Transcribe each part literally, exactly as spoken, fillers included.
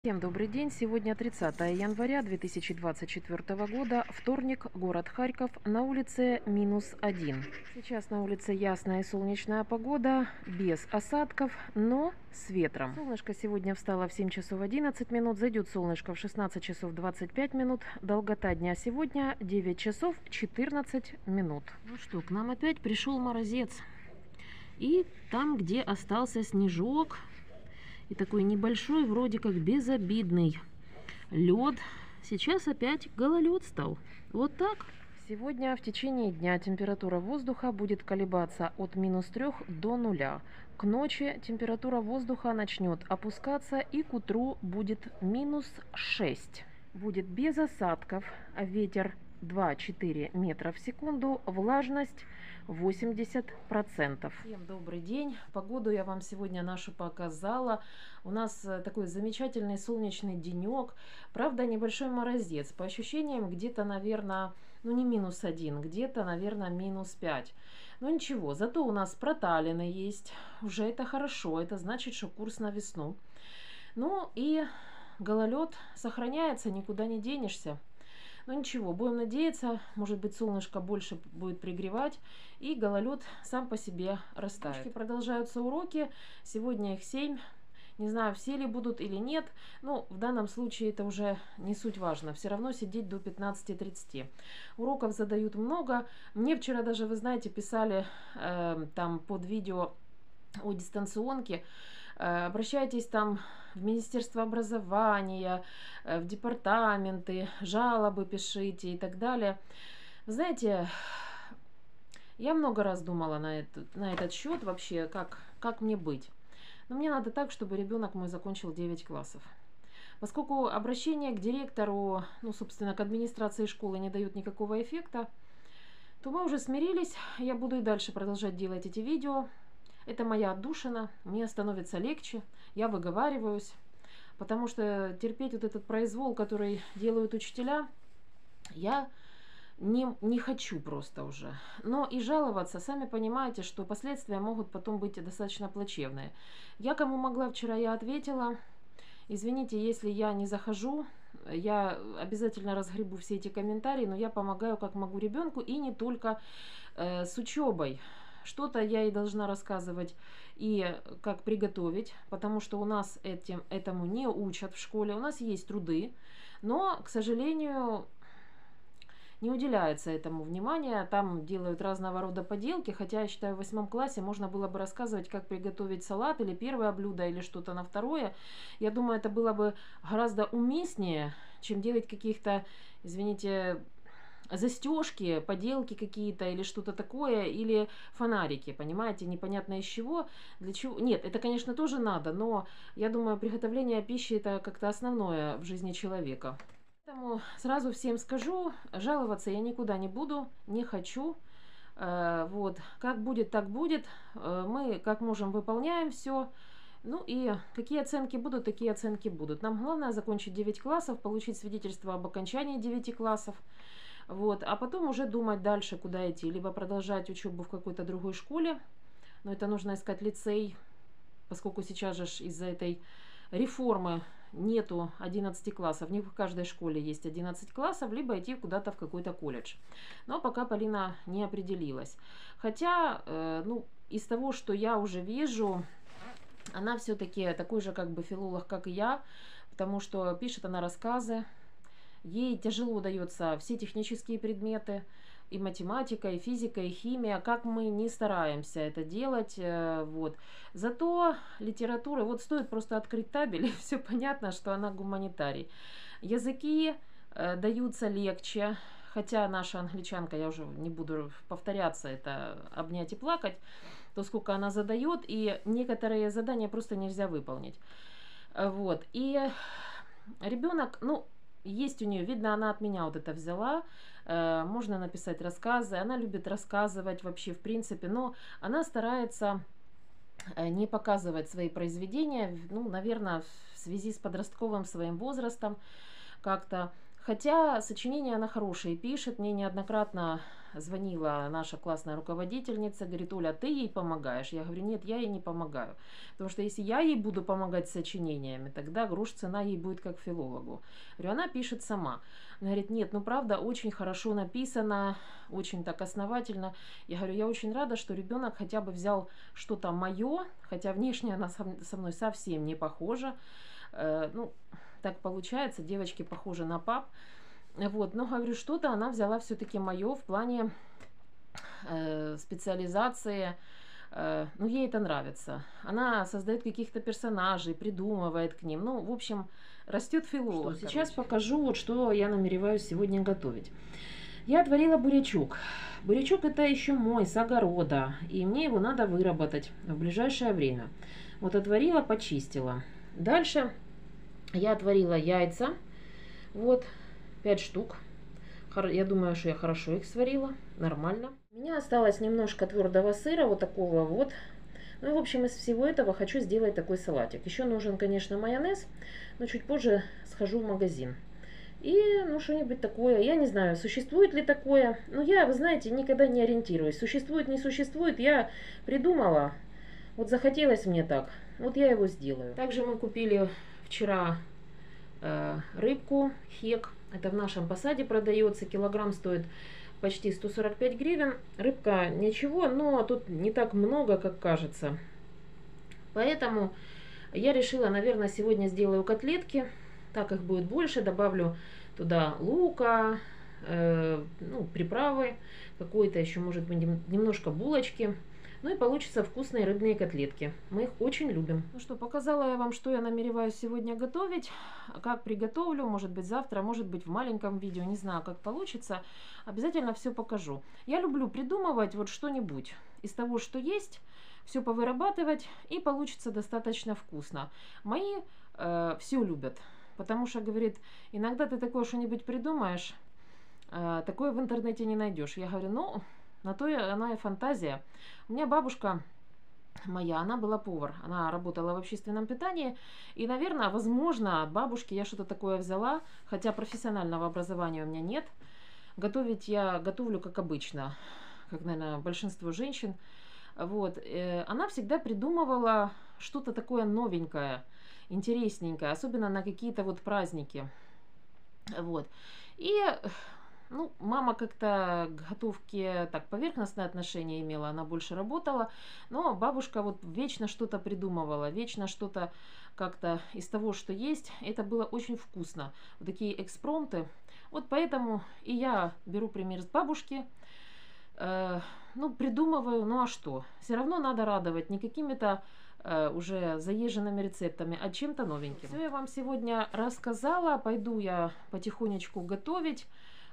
Всем добрый день! Сегодня тридцатое января две тысячи двадцать четвёртого года, вторник, город Харьков, на улице минус один. Сейчас на улице ясная и солнечная погода, без осадков, но с ветром. Солнышко сегодня встало в семь часов одиннадцать минут, зайдет солнышко в шестнадцать часов двадцать пять минут. Долгота дня сегодня девять часов четырнадцать минут. Ну что, к нам опять пришел морозец. И там, где остался снежок, и такой небольшой, вроде как безобидный лед, сейчас опять гололед стал. Вот так. Сегодня в течение дня температура воздуха будет колебаться от минус трёх до нуля. К ночи температура воздуха начнет опускаться, и к утру будет минус шесть. Будет без осадков, ветер два-четыре метра в секунду, влажность восемьдесят процентов. Всем добрый день! Погоду я вам сегодня нашу показала. У нас такой замечательный солнечный денек. Правда, небольшой морозец. По ощущениям, где-то, наверное, ну не минус один, где-то, наверное, минус пять. Но ничего, зато у нас проталины есть. Уже это хорошо. Это значит, что курс на весну. Ну и гололед сохраняется, никуда не денешься. Но ничего, будем надеяться, может быть, солнышко больше будет пригревать, и гололед сам по себе растает. Продолжаются уроки, сегодня их семь. Не знаю, все ли будут или нет, но в данном случае это уже не суть важно. Все равно сидеть до пятнадцати тридцати. Уроков задают много. Мне вчера даже, вы знаете, писали э, там под видео о дистанционке. Обращайтесь там в Министерство образования, в департаменты, жалобы пишите и так далее. Вы знаете, я много раз думала на этот, на этот счет вообще, как, как мне быть. Но мне надо так, чтобы ребенок мой закончил девять классов. Поскольку обращение к директору, ну, собственно, к администрации школы не дают никакого эффекта, то мы уже смирились. Я буду и дальше продолжать делать эти видео. Это моя отдушина, мне становится легче, я выговариваюсь, потому что терпеть вот этот произвол, который делают учителя, я не, не хочу просто уже. Но и жаловаться, сами понимаете, что последствия могут потом быть достаточно плачевные. Я кому могла вчера, я ответила. Извините, если я не захожу, я обязательно разгребу все эти комментарии, но я помогаю как могу ребенку, и не только э, с учебой. Что-то я ей должна рассказывать и как приготовить, потому что у нас этим, этому не учат в школе. У нас есть труды, но, к сожалению, не уделяется этому внимания. Там делают разного рода поделки, хотя, я считаю, в восьмом классе можно было бы рассказывать, как приготовить салат или первое блюдо, или что-то на второе. Я думаю, это было бы гораздо уместнее, чем делать каких-то, извините, застежки, поделки какие-то или что-то такое, или фонарики, понимаете, непонятно из чего, для чего. Нет, это, конечно, тоже надо, но я думаю, приготовление пищи это как-то основное в жизни человека. Поэтому сразу всем скажу, жаловаться я никуда не буду, не хочу. Вот, как будет, так будет. Мы как можем выполняем все. Ну и какие оценки будут, такие оценки будут. Нам главное закончить девять классов, получить свидетельство об окончании девяти классов. Вот, а потом уже думать дальше, куда идти. Либо продолжать учебу в какой-то другой школе, но это нужно искать лицей, поскольку сейчас же из-за этой реформы нету одиннадцати классов. Не в каждой школе есть одиннадцать классов, либо идти куда-то в какой-то колледж. Но пока Полина не определилась. Хотя, э, ну, из того, что я уже вижу, она все-таки такой же как бы филолог, как и я, потому что пишет она рассказы. Ей тяжело даются все технические предметы, и математика, и физика, и химия, как мы не стараемся это делать. Вот. Зато литература, вот стоит просто открыть табель, и все понятно, что она гуманитарий. Языки э, даются легче, хотя наша англичанка, я уже не буду повторяться, это обнять и плакать, то сколько она задает, и некоторые задания просто нельзя выполнить. Вот. И ребенок, ну, есть у нее, видно, она от меня вот это взяла. Э, можно написать рассказы. Она любит рассказывать вообще, в принципе, но она старается не показывать свои произведения, ну, наверное, в связи с подростковым своим возрастом как-то. Хотя сочинения она хорошие пишет, мне неоднократно звонила наша классная руководительница, говорит: Оля, ты ей помогаешь? Я говорю: нет, я ей не помогаю. Потому что если я ей буду помогать с сочинениями, тогда грош цена ей будет как филологу. Говорю, она пишет сама. Она говорит: нет, ну правда, очень хорошо написано, очень так основательно. Я говорю: я очень рада, что ребенок хотя бы взял что-то мое, хотя внешне она со мной совсем не похожа. Э, ну, так получается, девочки похожи на пап. Вот, но говорю, что-то она взяла все-таки мое в плане э, специализации. Э, ну, ей это нравится. Она создает каких-то персонажей, придумывает к ним. Ну, в общем, растет филолог. Что, сейчас покажу, вот что я намереваюсь сегодня готовить. Я отварила бурячок. Бурячок это еще мой, с огорода. И мне его надо выработать в ближайшее время. Вот отварила, почистила. Дальше я отварила яйца. Вот. пять штук. Я думаю, что я хорошо их сварила. Нормально. У меня осталось немножко твердого сыра. Вот такого вот. Ну и в общем из всего этого хочу сделать такой салатик. Еще нужен, конечно, майонез. Но чуть позже схожу в магазин. И ну что-нибудь такое. Я не знаю, существует ли такое. Но я, вы знаете, никогда не ориентируюсь. Существует, не существует. Я придумала. Вот захотелось мне так. Вот я его сделаю. Также мы купили вчера э, рыбку хек. Это в нашем посаде продается. Килограмм стоит почти сто сорок пять гривен. Рыбка ничего, но тут не так много, как кажется. Поэтому я решила, наверное, сегодня сделаю котлетки. Так их будет больше. Добавлю туда лука, э, ну, приправы, какой-то еще, может быть, немножко булочки. Ну и получится вкусные рыбные котлетки. Мы их очень любим. Ну что, показала я вам, что я намереваюсь сегодня готовить. Как приготовлю, может быть завтра, может быть в маленьком видео. Не знаю, как получится. Обязательно все покажу. Я люблю придумывать вот что-нибудь из того, что есть. Все повырабатывать, и получится достаточно вкусно. Мои э, все любят. Потому что, говорит, иногда ты такое что-нибудь придумаешь, э, такое в интернете не найдешь. Я говорю, ну... На то она и фантазия. У меня бабушка моя, она была повар. Она работала в общественном питании. И, наверное, возможно, от бабушки я что-то такое взяла. Хотя профессионального образования у меня нет. Готовить я готовлю как обычно. Как, наверное, большинство женщин. Вот. Она всегда придумывала что-то такое новенькое, интересненькое. Особенно на какие-то вот праздники. Вот. И... Ну, мама как-то к готовке так поверхностное отношение имела, она больше работала, но бабушка вот вечно что-то придумывала, вечно что-то как-то из того, что есть. Это было очень вкусно. Вот такие экспромты. Вот поэтому и я беру пример с бабушки. Э, ну, придумываю, ну а что? Все равно надо радовать не какими-то э, уже заезженными рецептами, а чем-то новеньким. Все я вам сегодня рассказала. Пойду я потихонечку готовить.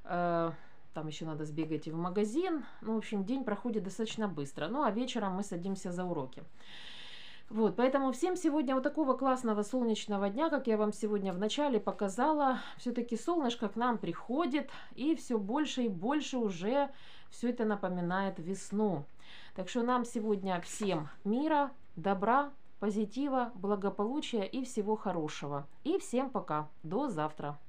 Там еще надо сбегать и в магазин. Ну, в общем, день проходит достаточно быстро. Ну, а вечером мы садимся за уроки. Вот, поэтому всем сегодня вот такого классного солнечного дня, как я вам сегодня в начале показала. Все-таки солнышко к нам приходит, и все больше и больше уже все это напоминает весну. Так что нам сегодня всем мира, добра, позитива, благополучия и всего хорошего. И всем пока. До завтра.